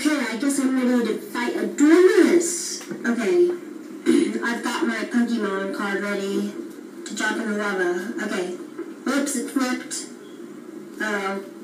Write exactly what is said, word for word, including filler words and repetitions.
Okay, I guess I'm ready to fight a Donis. Okay, I've got my Pokemon card ready to drop in the lava. Okay, whoops, it flipped. Uh-oh.